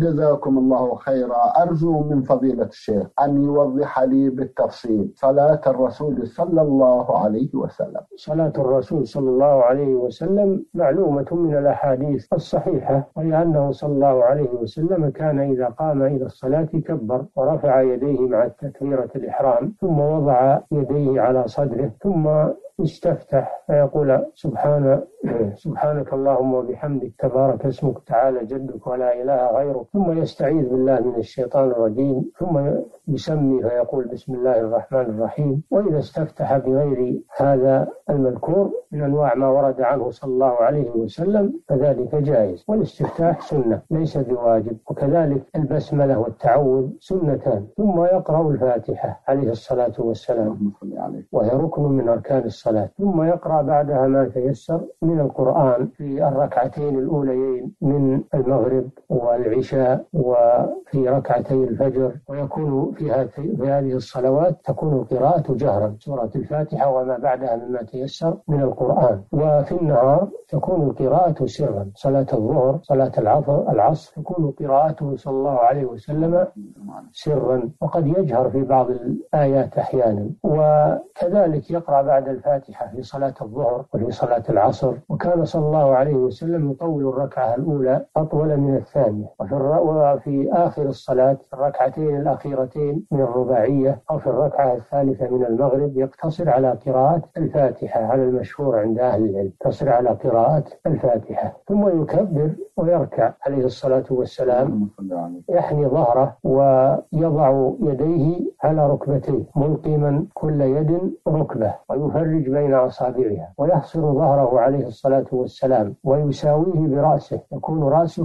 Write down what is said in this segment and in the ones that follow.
جزاكم الله خيرا. أرجو من فضيلة الشيخ أن يوضح لي بالتفصيل صلاة الرسول صلى الله عليه وسلم. صلاة الرسول صلى الله عليه وسلم معلومة من الأحاديث الصحيحة، ولأنه صلى الله عليه وسلم كان إذا قام إلى الصلاة كبر ورفع يديه مع تكبيرة الإحرام، ثم وضع يديه على صدره، ثم استفتح فيقول سبحانك اللهم وبحمدك تبارك اسمك تعالى جدك ولا إله غيرك، ثم يستعيذ بالله من الشيطان الرجيم، ثم يسمي فيقول بسم الله الرحمن الرحيم. وإذا استفتح بغير هذا المذكور من أنواع ما ورد عنه صلى الله عليه وسلم فذلك جائز، والاستفتاح سنة ليس بواجب، وكذلك البسملة والتعوذ سنتان. ثم يقرأ الفاتحة عليه الصلاة والسلام وهي ركن من أركان الصلاة، ثم يقرأ بعدها ما تيسر من القرآن في الركعتين الأوليين من المغرب والعشاء وفي ركعتي الفجر، ويكون في هذه الصلوات تكون القراءة جهرا، سورة الفاتحة وما بعدها مما تيسر من القرآن. وفي النهار تكون القراءة سرا، صلاة الظهر صلاة العصر تكون قراءته صلى الله عليه وسلم سرا، وقد يجهر في بعض الآيات أحيانا. وكذلك يقرأ بعد الفاتحة في صلاة الظهر وفي صلاة العصر، وكان صلى الله عليه وسلم يطول الركعة الأولى أطول من الثانية، وفي آخر الصلاة الركعتين الأخيرتين من الرباعية أو في الركعة الثالثة من المغرب يقتصر على قراءة الفاتحة على المشهور عند أهل العلم، يقتصر على قراءة الفاتحة، ثم يكبر ويركع عليه الصلاة والسلام، يحني ظهره ويضع يديه على ركبتيه ملقما كل يد ركبة، ويفرج بين أصابعها، ويحصر ظهره عليه الصلاة والسلام ويساويه برأسه، يكون رأسه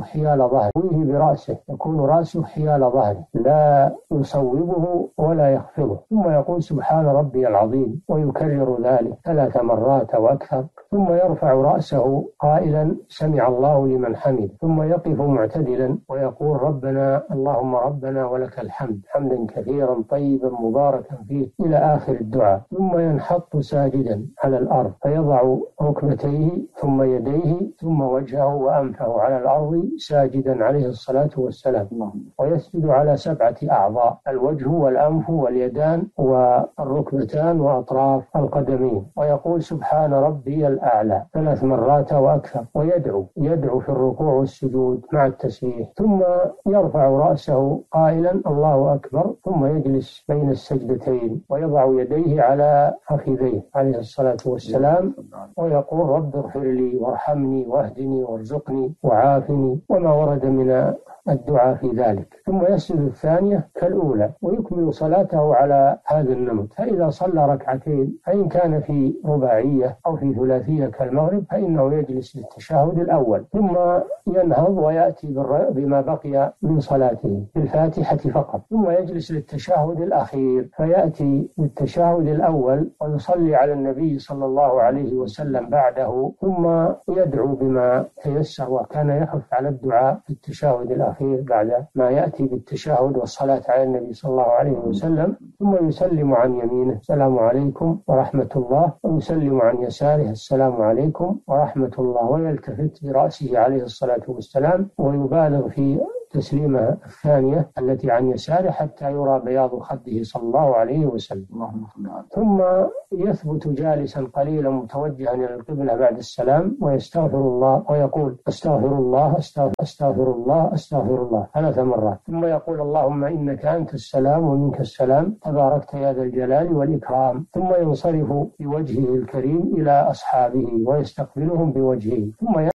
حيال ظهره لا يصوبه ولا يخفضه، ثم يقول سبحان ربي العظيم ويكرر ذلك 3 مرات أو أكثر، ثم يرفع رأسه قائلا سمع الله لمن حمد، ثم يقف معتدلا ويقول ربنا اللهم ربنا ولك الحمد حمدا كثيرا طيبا مباركا فيه إلى آخر الدعاء، ثم ينحط ساجدا على الأرض فيضع ركبتيه ثم يديه ثم وجهه وأنفه على الأرض ساجدا عليه الصلاة والسلام، ويسجد على 7 أعضاء: الوجه والأنف واليدان والركبتان وأطراف القدمين، ويقول سبحان ربي الأعلى 3 مرات وأكثر، ويدعو في الركوع والسجود مع التسبيح، ثم يرفع رأسه قائلا الله أكبر، ثم يجلس بين السجدتين ويضع يديه على فخذيه عليه الصلاة والسلام ويقول رب اغفر لي وارحمني واهدني وارزقني وعافني وما ورد من الدعاء في ذلك، ثم يسجد الثانية كالأولى ويكمل صلاته على هذا النمط. فإذا صلى ركعتين فإن كان في رباعية أو في ثلاثية كالمغرب فإنه يجلس للتشهد الأول، ثم ينهض ويأتي بما بقي من صلاته بالفاتحة فقط، ثم يجلس للتشهد الأخير فيأتي بالتشهد الأول ويصلي على النبي صلى الله عليه وسلم بعده، ثم يدعو بما تيسر، وكان يخف على الدعاء في التشهد الأخير بعد ما يأتي بالتشهد والصلاة على النبي صلى الله عليه وسلم، ثم يسلم عن يمينه السلام عليكم ورحمة الله، ويسلم عن يساره السلام عليكم ورحمة الله، ويلتفت برأسه عليه الصلاة والسلام ويبالغ في تسليمة الثانية التي عن يساره حتى يرى بياض خده صلى الله عليه وسلم، ثم يثبت جالسا قليلا متوجها إلى القبلة بعد السلام ويستغفر الله ويقول أستغفر الله أستغفر الله أستغفر الله 3 مرات، ثم يقول اللهم إنك أنت السلام ومنك السلام تباركت يا ذا الجلال والإكرام، ثم ينصرف بوجهه الكريم إلى أصحابه ويستقبلهم بوجهه، ثم